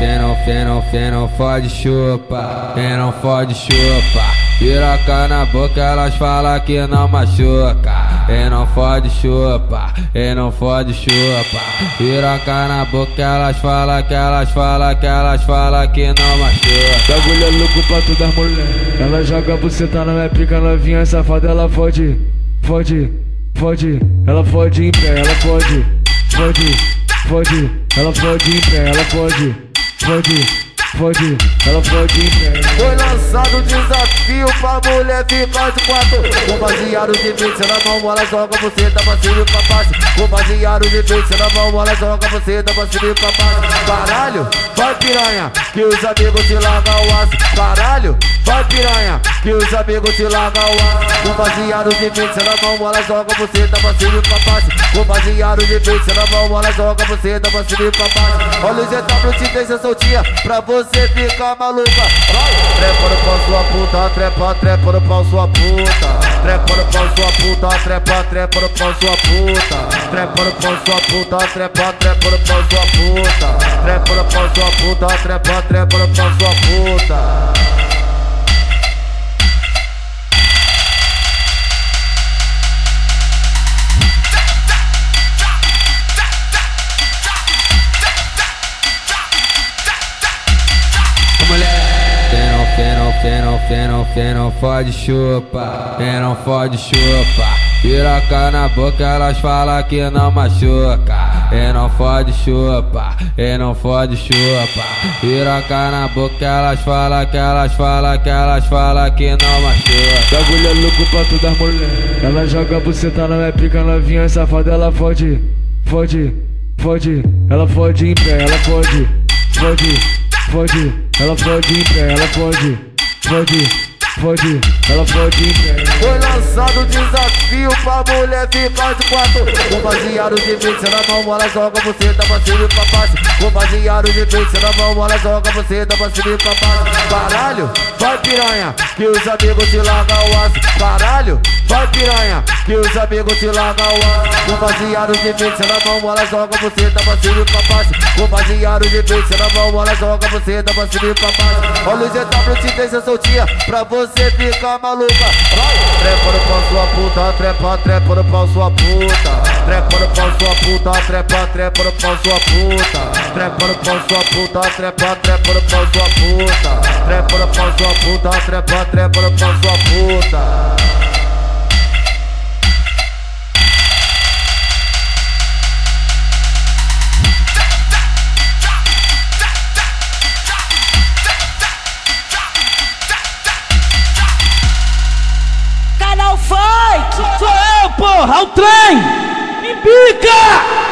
Quem não fode chupa, quem não fode chupa. Piroca na boca, elas falam que não machuca. Quem não fode chupa, quem não fode chupa. Piroca na boca, elas falam que não machuca. Bagulho é louco pra todas as mulheres. Ela joga buceta, não é pica novinha safada, ela fode. Ela fode em pé, ela fode. Ela fode em pé, ela fode. Ela fode em pé. Foi lançado o desafio pra mulher ficar de quatro. Com baseado de 20 na mão, ela joga você da vacilo pra baixo. Com baseado de 20 na mão, ela joga você da vacilo pra baixo. Caralho, vai piranha, que os amigos te largam o aço. Caralho, vai piranha, que os amigos te largam o aço. Com baseado de 20 na mão, ela joga você da vacilo pra baixo. Com baseado de 20 na mão, ela joga você da vacilo pra baixo. Olha o ZW te deixa soltinha pra você ficar maluca. Trepa no pau sua puta, trepa no pau sua puta. Trepa no pau sua puta, trepa no pau sua puta. Trepa no pau sua puta, trepa no pau sua puta. Trepa no pau sua puta, trepa no pau sua puta. Quem não fode chupa, quem não fode chupa. Piroca na boca, elas falam que não machuca. Quem não fode chupa, quem não fode chupa. Piroca na boca, elas falam que não machuca. Bagulho é louco pra todas as mulheres. Ela joga buceta, não é pica novinha safada, ela fode. Ela fode em pé, ela fode. Ela fode em pé, ela fode. Ela fode em pé. Foi lançado o desafio pra mulher ficar de quatro. Com baseado de 20 na mão, ela joga você da vacilo pra baixo. Com baseado de 20 na mão, ela joga você da vacilo pra baixo. Caralho, vai piranha, que os amigos te largam o aço. Caralho, vai piranha, que os amigos te largam o aço. Com baseado de 20 na mão, ela joga você da vacilo pra baixo. Com baseado de 20 na mão, ela joga você da vacilo pra baixo. Olha o ZW te deixa soltinha pra você ficar maluca. Trepa no pau sua puta, trepa no pau sua puta. Trepa no pau sua puta, trepa no pau sua puta. Trepa no pau sua puta, trepa no pau sua puta. Trepa no pau sua puta, trepa no pau sua puta. Sou eu, porra, o trem! Me pica!